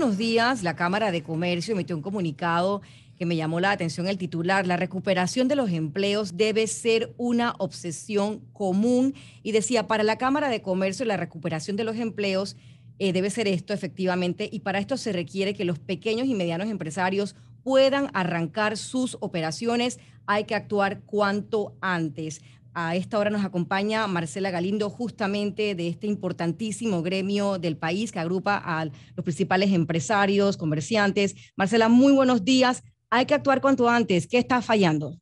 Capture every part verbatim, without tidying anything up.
unos días la Cámara de Comercio emitió un comunicado que me llamó la atención el titular. La recuperación de los empleos debe ser una obsesión común. Y decía, para la Cámara de Comercio la recuperación de los empleos eh, debe ser esto efectivamente. Y para esto se requiere que los pequeños y medianos empresarios puedan arrancar sus operaciones. Hay que actuar cuanto antes. A esta hora nos acompaña Marcela Galindo, justamente de este importantísimo gremio del país que agrupa a los principales empresarios, comerciantes. Marcela, muy buenos días. Hay que actuar cuanto antes. ¿Qué está fallando?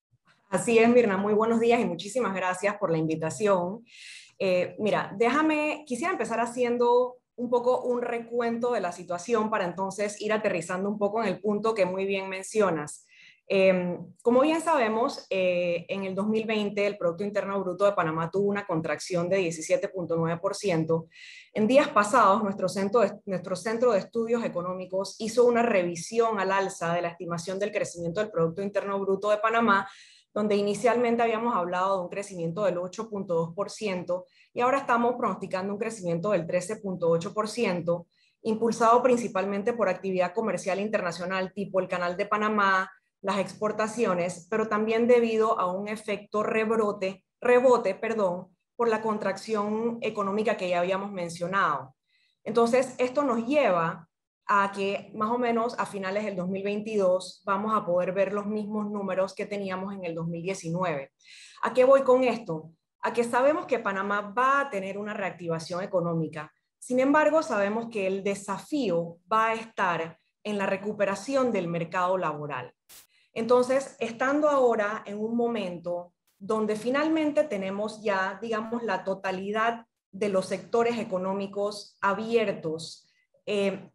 Así es, Mirna, muy buenos días y muchísimas gracias por la invitación. Eh, mira, déjame, quisiera empezar haciendo un poco un recuento de la situación para entonces ir aterrizando un poco en el punto que muy bien mencionas. Eh, como bien sabemos, eh, en el dos mil veinte el Producto Interno Bruto de Panamá tuvo una contracción de diecisiete punto nueve por ciento. En días pasados, nuestro centro, de, nuestro centro de Estudios Económicos hizo una revisión al alza de la estimación del crecimiento del Producto Interno Bruto de Panamá, donde inicialmente habíamos hablado de un crecimiento del ocho punto dos por ciento y ahora estamos pronosticando un crecimiento del trece punto ocho por ciento, impulsado principalmente por actividad comercial internacional tipo el Canal de Panamá, las exportaciones, pero también debido a un efecto rebrote, rebote, perdón, por la contracción económica que ya habíamos mencionado. Entonces, esto nos lleva a que más o menos a finales del dos mil veintidós vamos a poder ver los mismos números que teníamos en el dos mil diecinueve. ¿A qué voy con esto? A que sabemos que Panamá va a tener una reactivación económica. Sin embargo, sabemos que el desafío va a estar en la recuperación del mercado laboral. Entonces, estando ahora en un momento donde finalmente tenemos ya, digamos, la totalidad de los sectores económicos abiertos, eh,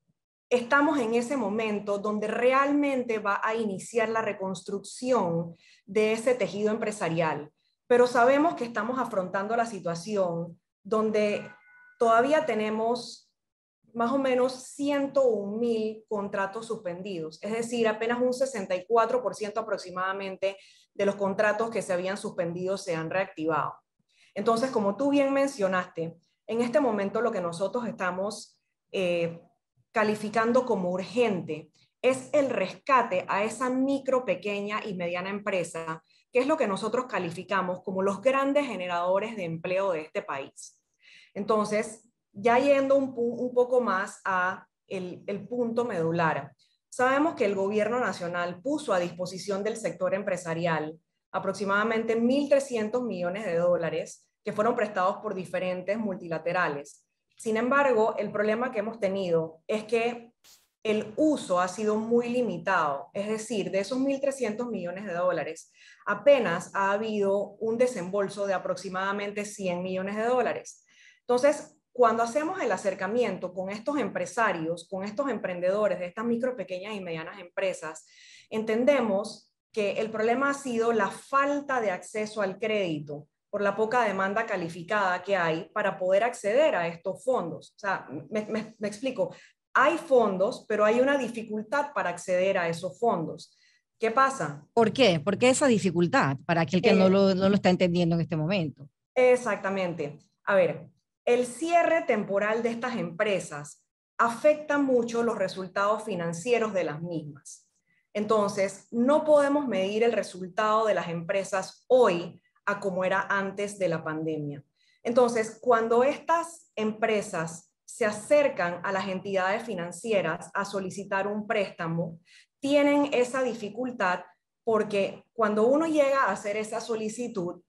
estamos en ese momento donde realmente va a iniciar la reconstrucción de ese tejido empresarial. Pero sabemos que estamos afrontando la situación donde todavía tenemos más o menos ciento un mil contratos suspendidos, es decir, apenas un sesenta y cuatro por ciento aproximadamente de los contratos que se habían suspendido se han reactivado. Entonces, como tú bien mencionaste, en este momento lo que nosotros estamos eh, calificando como urgente es el rescate a esa micro, pequeña y mediana empresa, que es lo que nosotros calificamos como los grandes generadores de empleo de este país. Entonces, ya yendo un, un poco más a el, el punto medular, sabemos que el gobierno nacional puso a disposición del sector empresarial aproximadamente mil trescientos millones de dólares que fueron prestados por diferentes multilaterales. Sin embargo, el problema que hemos tenido es que el uso ha sido muy limitado, es decir, de esos mil trescientos millones de dólares, apenas ha habido un desembolso de aproximadamente cien millones de dólares. Entonces, cuando hacemos el acercamiento con estos empresarios, con estos emprendedores de estas micro, pequeñas y medianas empresas, entendemos que el problema ha sido la falta de acceso al crédito por la poca demanda calificada que hay para poder acceder a estos fondos. O sea, me, me, me explico, hay fondos, pero hay una dificultad para acceder a esos fondos. ¿Qué pasa? ¿Por qué? ¿Por qué esa dificultad para aquel que no Eh, lo, no lo está entendiendo en este momento? exactamente. A ver, el cierre temporal de estas empresas afecta mucho los resultados financieros de las mismas. Entonces, no podemos medir el resultado de las empresas hoy a como era antes de la pandemia. Entonces, cuando estas empresas se acercan a las entidades financieras a solicitar un préstamo, tienen esa dificultad porque cuando uno llega a hacer esa solicitud,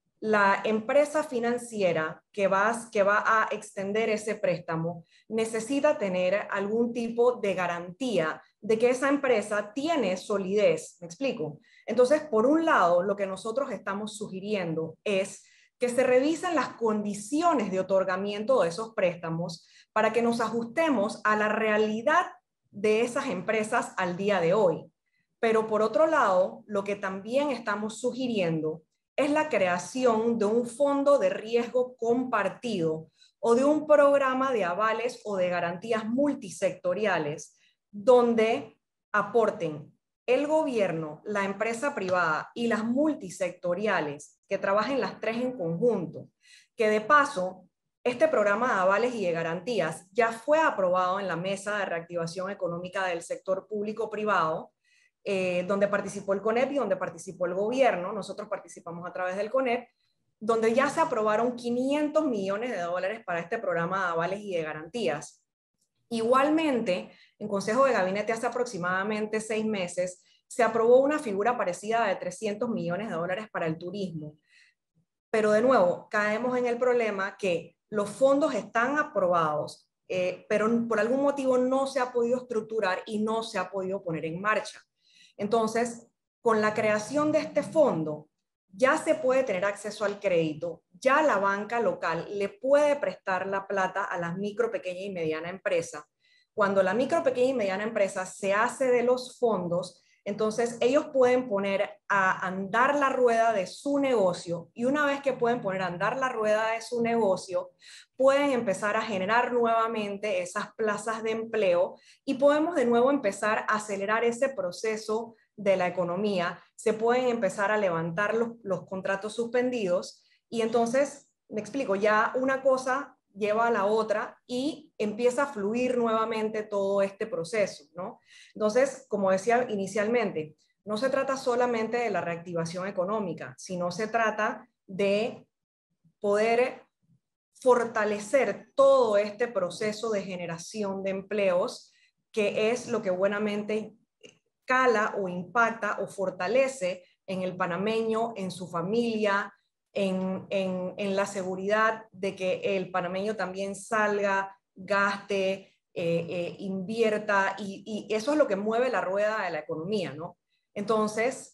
la empresa financiera que va, que va a extender ese préstamo necesita tener algún tipo de garantía de que esa empresa tiene solidez. ¿Me explico? Entonces, por un lado, lo que nosotros estamos sugiriendo es que se revisen las condiciones de otorgamiento de esos préstamos para que nos ajustemos a la realidad de esas empresas al día de hoy. Pero por otro lado, lo que también estamos sugiriendo es la creación de un fondo de riesgo compartido o de un programa de avales o de garantías multisectoriales donde aporten el gobierno, la empresa privada y las multisectoriales que trabajen las tres en conjunto, que de paso Este programa de avales y de garantías ya fue aprobado en la Mesa de Reactivación Económica del Sector Público-Privado, eh, donde participó el CONEP y donde participó el gobierno. Nosotros participamos a través del CONEP, donde ya se aprobaron quinientos millones de dólares para este programa de avales y de garantías. Igualmente, en Consejo de Gabinete hace aproximadamente seis meses, se aprobó una figura parecida de trescientos millones de dólares para el turismo. Pero de nuevo, caemos en el problema que los fondos están aprobados, eh, pero por algún motivo no se ha podido estructurar y no se ha podido poner en marcha. Entonces, con la creación de este fondo, ya se puede tener acceso al crédito, ya la banca local le puede prestar la plata a las micro, pequeña y mediana empresa. Cuando la micro, pequeña y mediana empresa se hace de los fondos, entonces ellos pueden poner a andar la rueda de su negocio, y una vez que pueden poner a andar la rueda de su negocio, pueden empezar a generar nuevamente esas plazas de empleo y podemos de nuevo empezar a acelerar ese proceso de la economía. Se pueden empezar a levantar los, los contratos suspendidos y entonces, me explico, ya una cosa lleva a la otra y empieza a fluir nuevamente todo este proceso, ¿no? Entonces, como decía inicialmente, no se trata solamente de la reactivación económica, sino se trata de poder fortalecer todo este proceso de generación de empleos, que es lo que buenamente cala o impacta o fortalece en el panameño, en su familia, En, en, en la seguridad de que el panameño también salga, gaste, eh, eh, invierta, y, y eso es lo que mueve la rueda de la economía, ¿no? Entonces,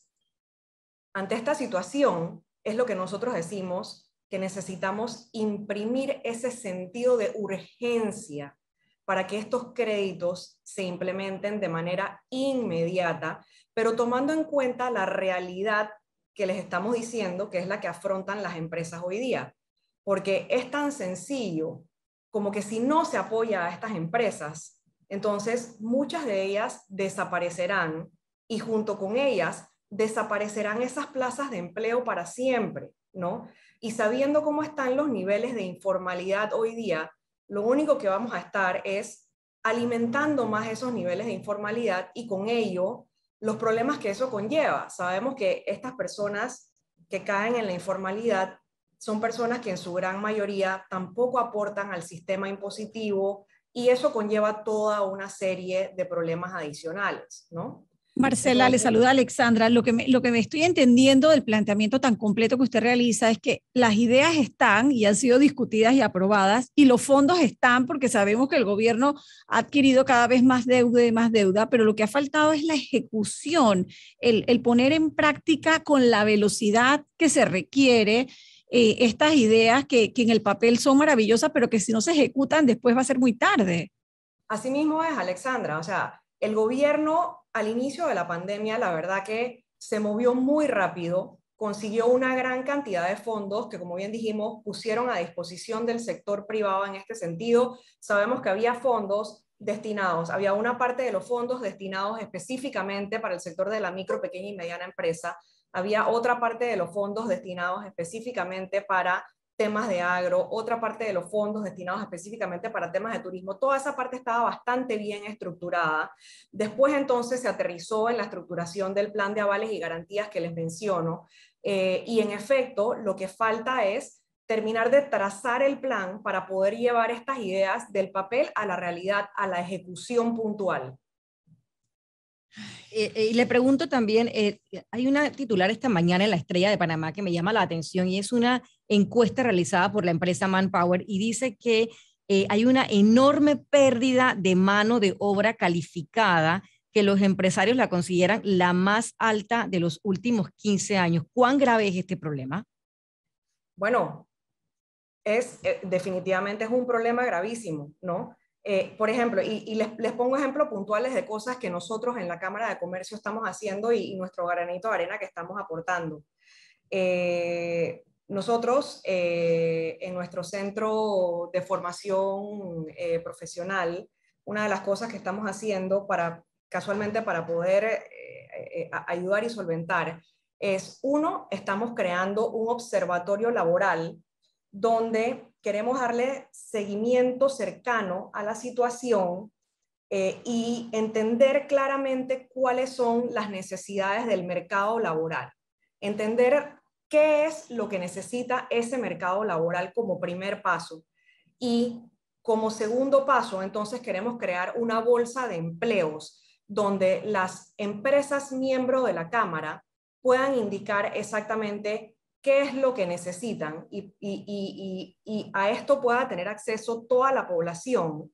ante esta situación, es lo que nosotros decimos, que necesitamos imprimir ese sentido de urgencia para que estos créditos se implementen de manera inmediata, pero tomando en cuenta la realidad que les estamos diciendo, que es la que afrontan las empresas hoy día. Porque es tan sencillo como que si no se apoya a estas empresas, entonces muchas de ellas desaparecerán y junto con ellas desaparecerán esas plazas de empleo para siempre, ¿no? Y sabiendo cómo están los niveles de informalidad hoy día, lo único que vamos a estar es alimentando más esos niveles de informalidad y con ello los problemas que eso conlleva. Sabemos que estas personas que caen en la informalidad son personas que en su gran mayoría tampoco aportan al sistema impositivo y eso conlleva toda una serie de problemas adicionales, ¿no? Marcela, Entonces, le saluda Alexandra. Lo que, me, lo que me estoy entendiendo del planteamiento tan completo que usted realiza es que las ideas están y han sido discutidas y aprobadas y los fondos están porque sabemos que el gobierno ha adquirido cada vez más deuda y más deuda, pero lo que ha faltado es la ejecución, el, el poner en práctica con la velocidad que se requiere eh, estas ideas que, que en el papel son maravillosas, pero que si no se ejecutan después va a ser muy tarde. Así mismo es, Alexandra. O sea, el gobierno al inicio de la pandemia, la verdad que se movió muy rápido, consiguió una gran cantidad de fondos que, como bien dijimos, pusieron a disposición del sector privado en este sentido. Sabemos que había fondos destinados, había una parte de los fondos destinados específicamente para el sector de la micro, pequeña y mediana empresa, había otra parte de los fondos destinados específicamente para temas de agro, otra parte de los fondos destinados específicamente para temas de turismo. Toda esa parte estaba bastante bien estructurada. Después entonces se aterrizó en la estructuración del plan de avales y garantías que les menciono, eh, y en efecto lo que falta es terminar de trazar el plan para poder llevar estas ideas del papel a la realidad, a la ejecución puntual. Eh, eh, y le pregunto también, eh, hay una titular esta mañana en La Estrella de Panamá que me llama la atención y es una encuesta realizada por la empresa Manpower y dice que eh, hay una enorme pérdida de mano de obra calificada, que los empresarios la consideran la más alta de los últimos quince años. ¿Cuán grave es este problema? Bueno, es, eh, definitivamente es un problema gravísimo, ¿no? Eh, por ejemplo, y, y les, les pongo ejemplos puntuales de cosas que nosotros en la Cámara de Comercio estamos haciendo y, y nuestro granito de arena que estamos aportando. Eh, nosotros eh, en nuestro centro de formación eh, profesional, una de las cosas que estamos haciendo para, casualmente para poder eh, eh, ayudar y solventar es, uno, estamos creando un observatorio laboral donde queremos darle seguimiento cercano a la situación eh, y entender claramente cuáles son las necesidades del mercado laboral. Entender qué es lo que necesita ese mercado laboral como primer paso. Y como segundo paso, entonces queremos crear una bolsa de empleos donde las empresas miembros de la Cámara puedan indicar exactamente qué es lo que necesitan y, y, y, y a esto pueda tener acceso toda la población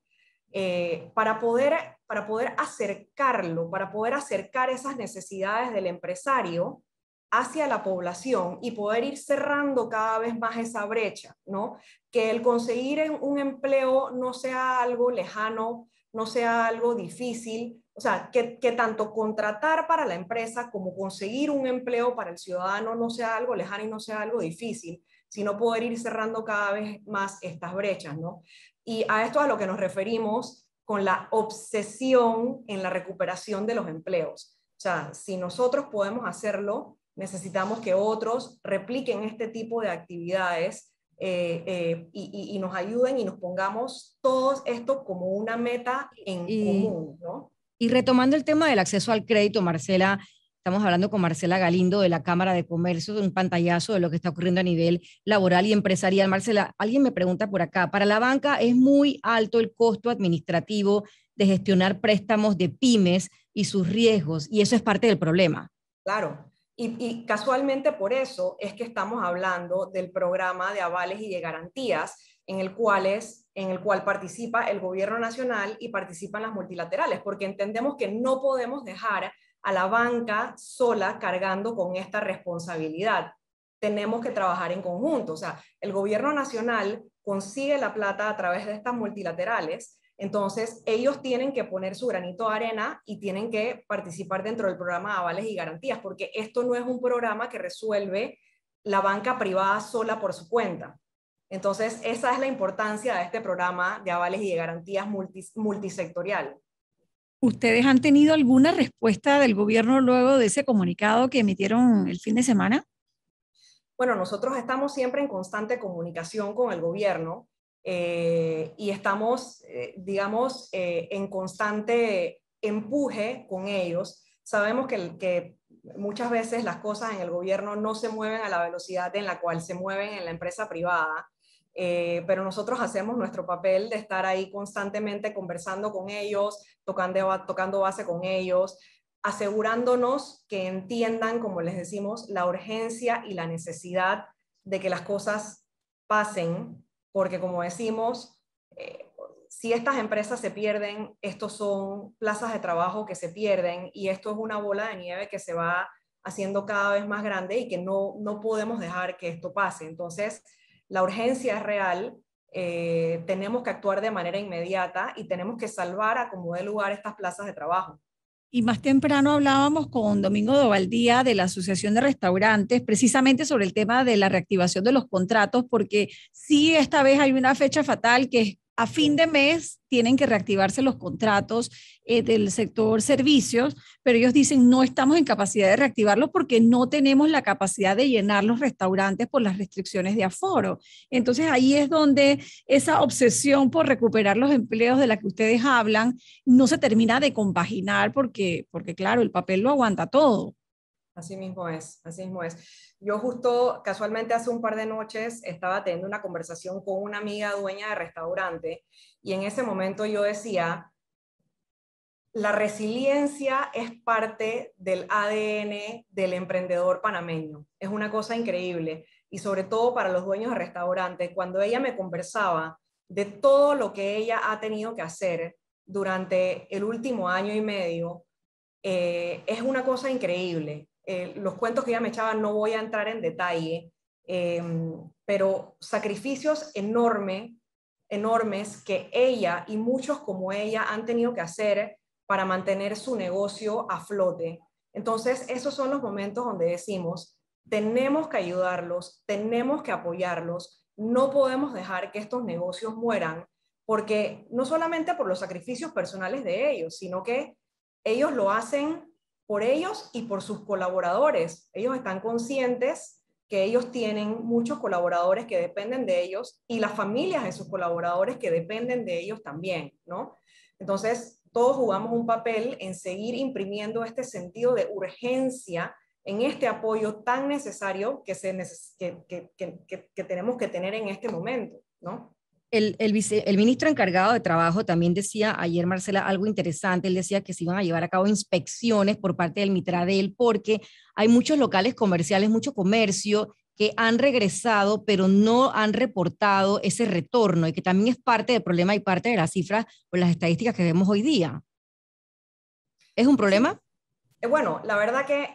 eh, para, poder, para poder acercarlo, para poder acercar esas necesidades del empresario hacia la población y poder ir cerrando cada vez más esa brecha, ¿no? Que el conseguir un empleo no sea algo lejano, no sea algo difícil, o sea, que, que tanto contratar para la empresa como conseguir un empleo para el ciudadano no sea algo lejano y no sea algo difícil, sino poder ir cerrando cada vez más estas brechas, ¿no? Y a esto es a lo que nos referimos con la obsesión en la recuperación de los empleos. O sea, si nosotros podemos hacerlo, necesitamos que otros repliquen este tipo de actividades eh, eh, y, y, y nos ayuden y nos pongamos todos esto como una meta en Y, común, ¿no? y retomando el tema del acceso al crédito, Marcela, estamos hablando con Marcela Galindo de la Cámara de Comercio, de un pantallazo de lo que está ocurriendo a nivel laboral y empresarial. Marcela, alguien me pregunta por acá, para la banca es muy alto el costo administrativo de gestionar préstamos de pymes y sus riesgos, y eso es parte del problema. Claro. Y, y casualmente por eso es que estamos hablando del programa de avales y de garantías en el, cual es, en el cual participa el gobierno nacional y participan las multilaterales, porque entendemos que no podemos dejar a la banca sola cargando con esta responsabilidad. Tenemos que trabajar en conjunto. O sea, el gobierno nacional consigue la plata a través de estas multilaterales. Entonces, ellos tienen que poner su granito de arena y tienen que participar dentro del programa de avales y garantías, porque esto no es un programa que resuelve la banca privada sola por su cuenta. Entonces, esa es la importancia de este programa de avales y de garantías multisectorial. ¿Ustedes han tenido alguna respuesta del gobierno luego de ese comunicado que emitieron el fin de semana? Bueno, nosotros estamos siempre en constante comunicación con el gobierno. Eh, y estamos, eh, digamos, eh, en constante empuje con ellos. Sabemos que, que muchas veces las cosas en el gobierno no se mueven a la velocidad en la cual se mueven en la empresa privada, eh, pero nosotros hacemos nuestro papel de estar ahí constantemente conversando con ellos, tocando, tocando base con ellos, asegurándonos que entiendan, como les decimos, la urgencia y la necesidad de que las cosas pasen. Porque como decimos, eh, si estas empresas se pierden, estos son plazas de trabajo que se pierden y esto es una bola de nieve que se va haciendo cada vez más grande y que no, no podemos dejar que esto pase. Entonces, la urgencia es real, eh, tenemos que actuar de manera inmediata y tenemos que salvar a como dé lugar estas plazas de trabajo. Y más temprano hablábamos con Domingo Dovaldía de la Asociación de Restaurantes, precisamente sobre el tema de la reactivación de los contratos, porque sí, esta vez hay una fecha fatal que es a fin de mes tienen que reactivarse los contratos eh, del sector servicios, pero ellos dicen no estamos en capacidad de reactivarlos porque no tenemos la capacidad de llenar los restaurantes por las restricciones de aforo. Entonces ahí es donde esa obsesión por recuperar los empleos de la que ustedes hablan no se termina de compaginar porque, porque claro, el papel lo aguanta todo. Así mismo es, así mismo es. Yo justo casualmente hace un par de noches estaba teniendo una conversación con una amiga dueña de restaurante y en ese momento yo decía, la resiliencia es parte del A D N del emprendedor panameño. Es una cosa increíble y sobre todo para los dueños de restaurantes. Cuando ella me conversaba de todo lo que ella ha tenido que hacer durante el último año y medio, eh, es una cosa increíble. Eh, los cuentos que ella me echaba no voy a entrar en detalle, eh, pero sacrificios enormes, enormes que ella y muchos como ella han tenido que hacer para mantener su negocio a flote. Entonces, esos son los momentos donde decimos, tenemos que ayudarlos, tenemos que apoyarlos, no podemos dejar que estos negocios mueran, porque no solamente por los sacrificios personales de ellos, sino que ellos lo hacen por ellos y por sus colaboradores. Ellos están conscientes que ellos tienen muchos colaboradores que dependen de ellos y las familias de sus colaboradores que dependen de ellos también, ¿no? Entonces, todos jugamos un papel en seguir imprimiendo este sentido de urgencia en este apoyo tan necesario que, se neces que, que, que, que tenemos que tener en este momento, ¿no? El, el, vice, el ministro encargado de Trabajo también decía ayer, Marcela, algo interesante. Él decía que se iban a llevar a cabo inspecciones por parte del Mitradel porque hay muchos locales comerciales, mucho comercio que han regresado, pero no han reportado ese retorno y que también es parte del problema y parte de las cifras o las estadísticas que vemos hoy día. ¿Es un problema? Sí. Bueno, la verdad que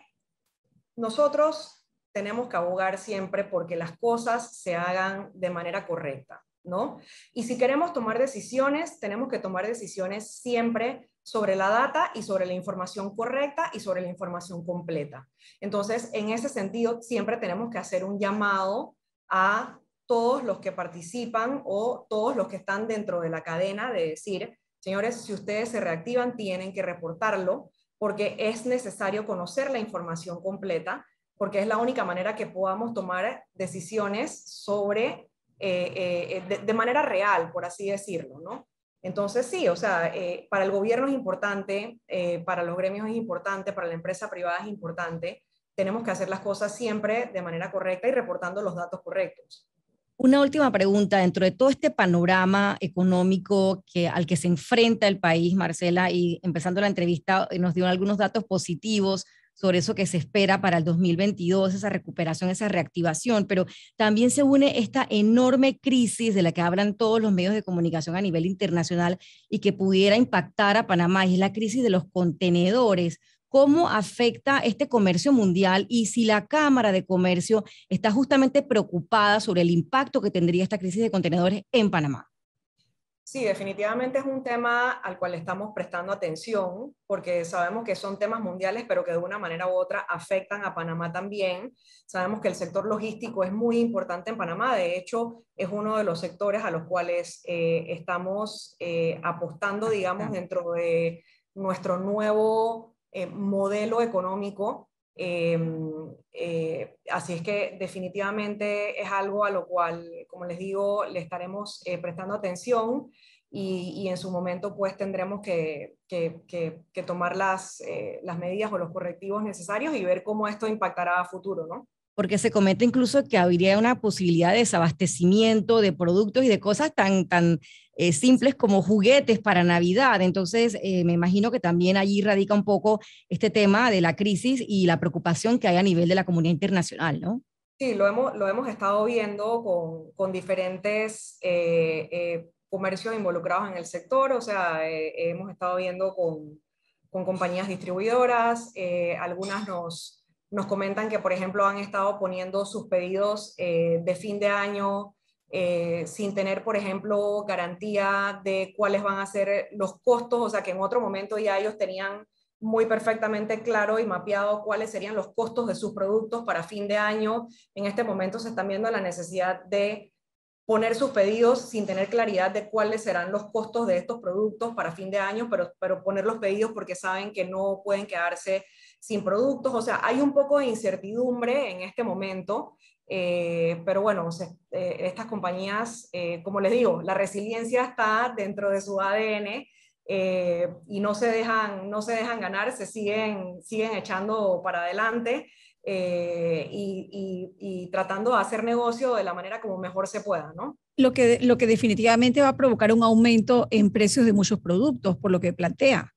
nosotros tenemos que abogar siempre porque las cosas se hagan de manera correcta, ¿no? Y si queremos tomar decisiones, tenemos que tomar decisiones siempre sobre la data y sobre la información correcta y sobre la información completa. Entonces, en ese sentido, siempre tenemos que hacer un llamado a todos los que participan o todos los que están dentro de la cadena de decir, señores, si ustedes se reactivan, tienen que reportarlo porque es necesario conocer la información completa, porque es la única manera que podamos tomar decisiones sobre Eh, eh, de, de manera real, por así decirlo, ¿no? Entonces sí, o sea, eh, para el gobierno es importante, eh, para los gremios es importante, para la empresa privada es importante, tenemos que hacer las cosas siempre de manera correcta y reportando los datos correctos. Una última pregunta, dentro de todo este panorama económico que, al que se enfrenta el país, Marcela, y empezando la entrevista nos dio algunos datos positivos sobre eso que se espera para el dos mil veintidós, esa recuperación, esa reactivación, pero también se une esta enorme crisis de la que hablan todos los medios de comunicación a nivel internacional y que pudiera impactar a Panamá, y es la crisis de los contenedores. ¿Cómo afecta este comercio mundial y si la Cámara de Comercio está justamente preocupada sobre el impacto que tendría esta crisis de contenedores en Panamá? Sí, definitivamente es un tema al cual estamos prestando atención, porque sabemos que son temas mundiales, pero que de una manera u otra afectan a Panamá también. Sabemos que el sector logístico es muy importante en Panamá, de hecho es uno de los sectores a los cuales eh, estamos eh, apostando, digamos, dentro de nuestro nuevo eh, modelo económico. Eh, eh, así es que definitivamente es algo a lo cual, como les digo, le estaremos eh, prestando atención y, y en su momento pues tendremos que, que, que, que tomar las, eh, las medidas o los correctivos necesarios y ver cómo esto impactará a futuro, ¿no? Porque se comenta incluso que habría una posibilidad de desabastecimiento de productos y de cosas tan, tan eh, simples como juguetes para Navidad. Entonces, eh, me imagino que también allí radica un poco este tema de la crisis y la preocupación que hay a nivel de la comunidad internacional, ¿no? Sí, lo hemos, lo hemos estado viendo con, con diferentes eh, eh, comercios involucrados en el sector, o sea, eh, hemos estado viendo con, con compañías distribuidoras, eh, algunas nos Nos comentan que, por ejemplo, han estado poniendo sus pedidos eh, de fin de año eh, sin tener, por ejemplo, garantía de cuáles van a ser los costos, o sea, que en otro momento ya ellos tenían muy perfectamente claro y mapeado cuáles serían los costos de sus productos para fin de año. En este momento se están viendo la necesidad de poner sus pedidos sin tener claridad de cuáles serán los costos de estos productos para fin de año, pero, pero poner los pedidos porque saben que no pueden quedarse sin productos. O sea, hay un poco de incertidumbre en este momento, eh, pero bueno, o sea, eh, estas compañías, eh, como les digo, la resiliencia está dentro de su A D N eh, y no se dejan, no se dejan ganar, se siguen, siguen echando para adelante. Eh, y, y, y tratando de hacer negocio de la manera como mejor se pueda, ¿no? Lo que, lo que definitivamente va a provocar un aumento en precios de muchos productos, por lo que plantea.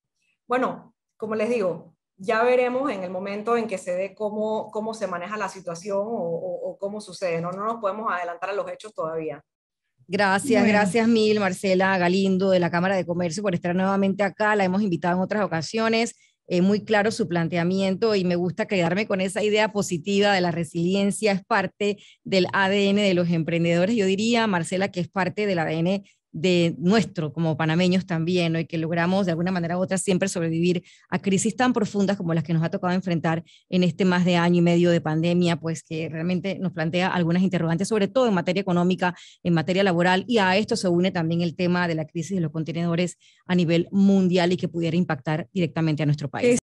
Bueno, como les digo, ya veremos en el momento en que se dé cómo, cómo se maneja la situación o, o, o cómo sucede, ¿no? No nos podemos adelantar a los hechos todavía. Gracias, Bueno. gracias mil, Marcela Galindo de la Cámara de Comercio por estar nuevamente acá. La hemos invitado en otras ocasiones. Eh, muy claro su planteamiento y me gusta quedarme con esa idea positiva de la resiliencia, es parte del A D N de los emprendedores. Yo diría, Marcela, que es parte del A D N de nuestro como panameños también, ¿no? Y que logramos de alguna manera u otra siempre sobrevivir a crisis tan profundas como las que nos ha tocado enfrentar en este más de año y medio de pandemia, pues que realmente nos plantea algunas interrogantes, sobre todo en materia económica, en materia laboral, y a esto se une también el tema de la crisis de los contenedores a nivel mundial y que pudiera impactar directamente a nuestro país.